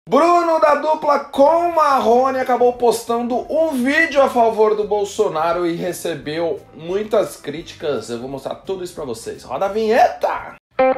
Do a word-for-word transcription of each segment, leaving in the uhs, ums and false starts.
Bruno da dupla com Marrone acabou postando um vídeo a favor do Bolsonaro e recebeu muitas críticas. Eu vou mostrar tudo isso pra vocês. Roda a vinheta!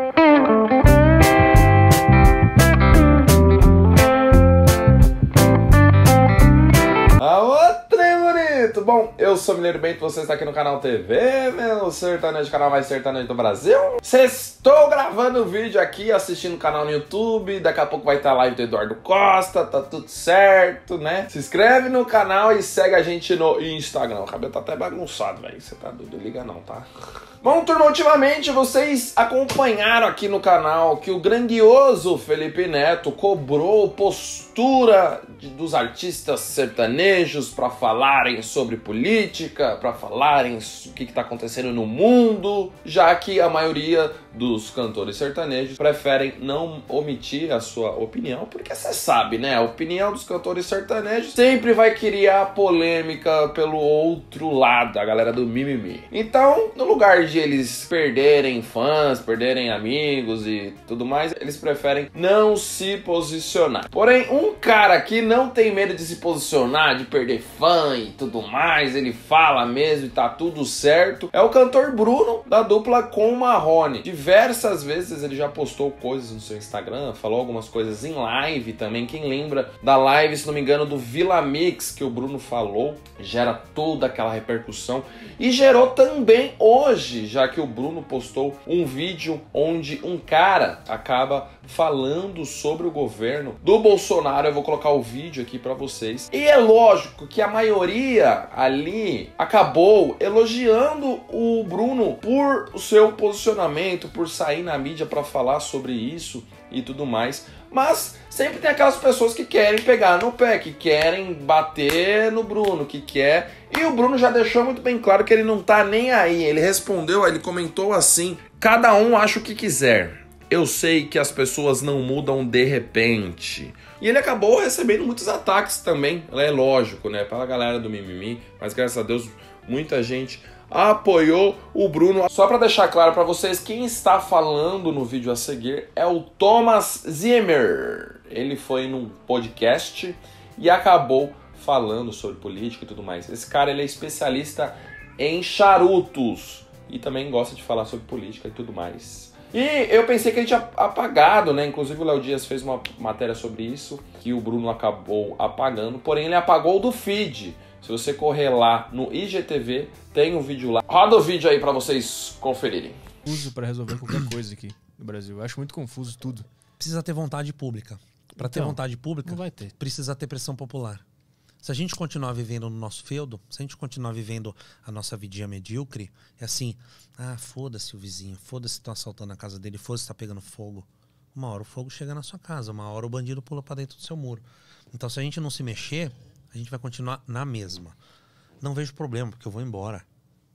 Aô, trem bonito! Bom, eu sou Mineiro Bento, você está aqui no canal T V, meu sertanejo, canal mais sertanejo do Brasil. Estou gravando o vídeo aqui, assistindo o canal no YouTube, daqui a pouco vai estar a live do Eduardo Costa, tá tudo certo, né? Se inscreve no canal e segue a gente no Instagram. O cabelo tá até bagunçado, velho, você tá doido, liga não, tá? Bom, turma, ultimamente vocês acompanharam aqui no canal que o grandioso Felipe Neto cobrou postura de, dos artistas sertanejos para falarem sobre política, para falarem o que está acontecendo no mundo, já que a maioria dos cantores sertanejos preferem não omitir a sua opinião, porque você sabe, né? A opinião dos cantores sertanejos sempre vai criar polêmica pelo outro lado, a galera do mimimi. Então, no lugar de eles perderem fãs, perderem amigos e tudo mais, eles preferem não se posicionar. Porém, um cara que não tem medo de se posicionar, de perder fã e tudo mais, ele fala mesmo e tá tudo certo, é o cantor Bruno, da dupla com Marrone. Diversas vezes ele já postou coisas no seu Instagram, falou algumas coisas em live também. Quem lembra da live, se não me engano, do Vila Mix, que o Bruno falou, gera toda aquela repercussão. E gerou também hoje, já que o Bruno postou um vídeo onde um cara acaba falando sobre o governo do Bolsonaro. Eu vou colocar o vídeo aqui pra vocês. E é lógico que a maioria ali acabou elogiando o Bruno por o seu posicionamento, por sair na mídia pra falar sobre isso e tudo mais. Mas sempre tem aquelas pessoas que querem pegar no pé, que querem bater no Bruno, que quer... E o Bruno já deixou muito bem claro que ele não tá nem aí. Ele respondeu, ele comentou assim: cada um acha o que quiser. Eu sei que as pessoas não mudam de repente. E ele acabou recebendo muitos ataques também, é lógico, né? Pela galera do mimimi, mas graças a Deus muita gente apoiou o Bruno. Só para deixar claro para vocês, quem está falando no vídeo a seguir é o Thomas Zimmer. Ele foi num podcast e acabou falando sobre política e tudo mais. Esse cara, ele é especialista em charutos e também gosta de falar sobre política e tudo mais. E eu pensei que ele tinha apagado, né? Inclusive o Léo Dias fez uma matéria sobre isso, que o Bruno acabou apagando, porém ele apagou do feed. Se você correr lá no I G T V, tem um vídeo lá. Roda o vídeo aí pra vocês conferirem. Uso para resolver qualquer coisa aqui no Brasil. Eu acho muito confuso tudo. Precisa ter vontade pública. Para ter Então, vontade pública, não vai ter. Precisa ter pressão popular. Se a gente continuar vivendo no nosso feudo, se a gente continuar vivendo a nossa vidinha medíocre, é assim, ah, foda-se o vizinho, foda-se estão assaltando a casa dele, foda-se tá pegando fogo. Uma hora o fogo chega na sua casa, uma hora o bandido pula para dentro do seu muro. Então, se a gente não se mexer, a gente vai continuar na mesma. Não vejo problema, porque eu vou embora.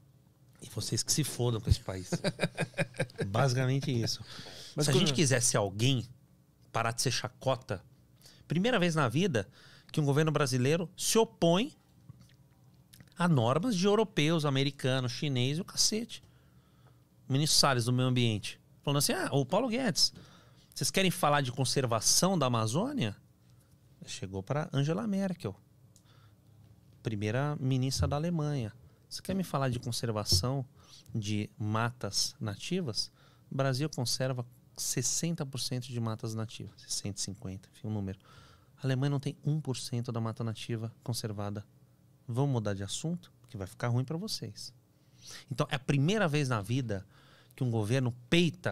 E vocês que se fodam com esse país. Basicamente isso. Mas se a gente quiser ser alguém, parar de ser chacota, primeira vez na vida que um governo brasileiro se opõe a normas de europeus, americanos, chinês e o cacete. O ministro Salles do Meio Ambiente falando assim, ah, o Paulo Guedes, vocês querem falar de conservação da Amazônia? Chegou para Angela Merkel, primeira ministra da Alemanha. Você quer me falar de conservação de matas nativas? O Brasil conserva sessenta por cento de matas nativas, cento e cinquenta, enfim, um número. A Alemanha não tem um por cento da mata nativa conservada. Vamos mudar de assunto? Porque vai ficar ruim para vocês. Então, é a primeira vez na vida que um governo peita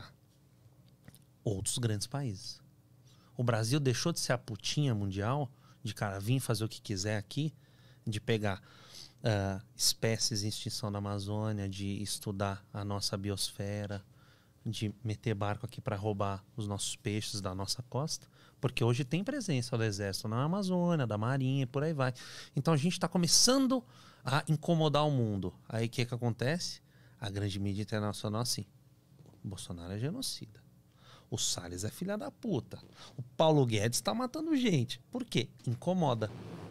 outros grandes países. O Brasil deixou de ser a putinha mundial, de cara vir fazer o que quiser aqui, de pegar uh, espécies em extinção na Amazônia, de estudar a nossa biosfera, de meter barco aqui para roubar os nossos peixes da nossa costa, porque hoje tem presença do exército na Amazônia, da marinha, por aí vai. Então a gente está começando a incomodar o mundo. Aí o que que acontece? A grande mídia internacional assim, o Bolsonaro é genocida, o Salles é filha da puta, o Paulo Guedes está matando gente. Por quê? Incomoda.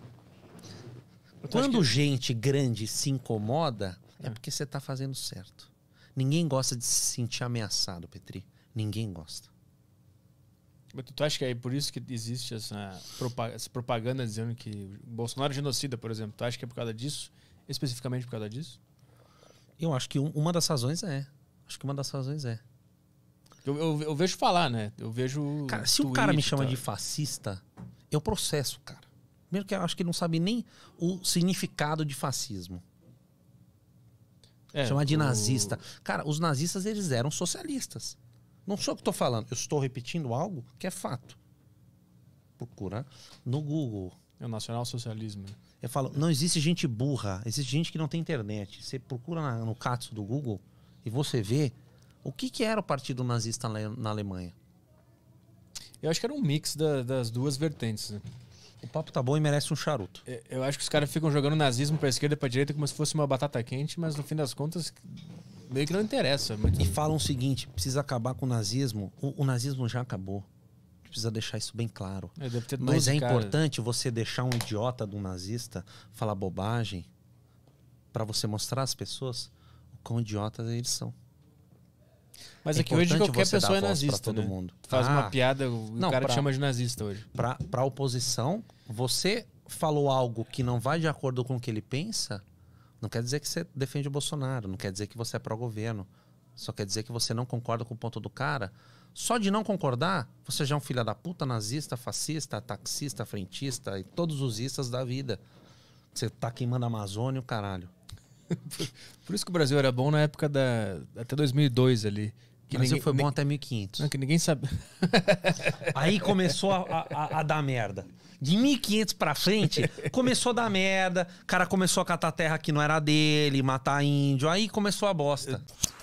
Quando que... gente grande se incomoda, é, é porque você está fazendo certo. Ninguém gosta de se sentir ameaçado, Petri. Ninguém gosta. Tu acha que é por isso que existe essa, propa essa propaganda dizendo que o Bolsonaro é genocida, por exemplo? Tu acha que é por causa disso? Especificamente por causa disso? Eu acho que uma das razões é. Acho que uma das razões é. Eu, eu, eu vejo falar, né? Eu vejo. Cara, se o cara me chama de fascista, eu processo, cara. Primeiro que eu acho que ele não sabe nem o significado de fascismo. É, chamar de o... nazista. Cara, os nazistas, eles eram socialistas. Não sou eu que estou falando. Eu estou repetindo algo que é fato. Procura no Google. É o nacional-socialismo. Eu falo, não existe gente burra. Existe gente que não tem internet. Você procura na, no Katsu do Google e você vê o que, que era o partido nazista na Alemanha. Eu acho que era um mix da, das duas vertentes, né? O papo tá bom e merece um charuto. Eu acho que os caras ficam jogando nazismo pra esquerda e pra direita como se fosse uma batata quente, mas no fim das contas meio que não interessa. Muito... E falam o seguinte, precisa acabar com o nazismo. O, o nazismo já acabou. Precisa deixar isso bem claro. É, deve ter mas é cara... importante você deixar um idiota de um nazista falar bobagem pra você mostrar às pessoas o quão idiotas eles são. Mas é aqui hoje qualquer pessoa é nazista, todo né? mundo. Faz ah, uma piada, o não, cara pra, te chama de nazista hoje. Pra, pra oposição, você falou algo que não vai de acordo com o que ele pensa, não quer dizer que você defende o Bolsonaro, não quer dizer que você é pró-governo, só quer dizer que você não concorda com o ponto do cara. Só de não concordar, você já é um filho da puta, nazista, fascista, taxista, frentista e todos os istas da vida. Você tá queimando a Amazônia, o caralho. Por isso que o Brasil era bom na época da... até dois mil e dois ali. Que o Brasil ninguém, foi bom nem... até mil e quinhentos. Não, que ninguém sabe. Aí começou a, a, a dar merda. De mil e quinhentos pra frente, começou a dar merda. O cara começou a catar terra que não era dele, matar índio. Aí começou a bosta.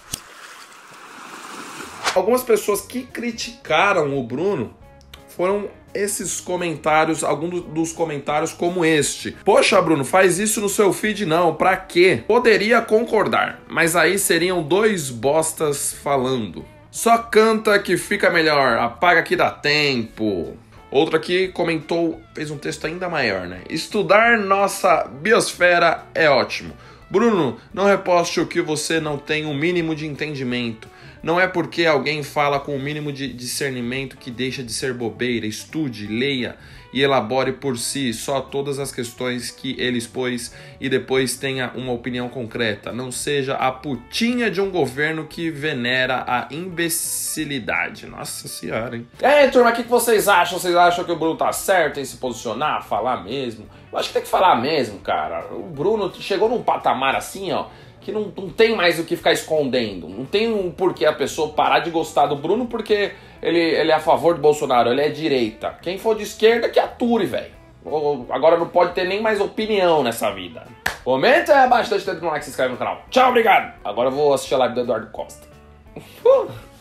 Algumas pessoas que criticaram o Bruno foram esses comentários, alguns dos comentários como este. Poxa, Bruno, faz isso no seu feed não, pra quê? Poderia concordar, mas aí seriam dois bostas falando. Só canta que fica melhor, apaga que dá tempo. Outro aqui comentou, fez um texto ainda maior, né? Estudar nossa biosfera é ótimo. Bruno, não reposte o que você não tem o mínimo de entendimento. Não é porque alguém fala com o mínimo de discernimento que deixa de ser bobeira. Estude, leia e elabore por si só todas as questões que ele expôs e depois tenha uma opinião concreta. Não seja a putinha de um governo que venera a imbecilidade. Nossa senhora, hein? E aí, turma, o que vocês acham? Vocês acham que o Bruno tá certo em se posicionar, falar mesmo? Eu acho que tem que falar mesmo, cara. O Bruno chegou num patamar assim, ó, que não, não tem mais o que ficar escondendo. Não tem um porquê a pessoa parar de gostar do Bruno porque ele, ele é a favor do Bolsonaro, ele é direita. Quem for de esquerda que ature, velho. Agora não pode ter nem mais opinião nessa vida. Comenta aí abaixo, deixa o dedo no like, se inscreve no canal. Tchau, obrigado. Agora eu vou assistir a live do Eduardo Costa. Uh.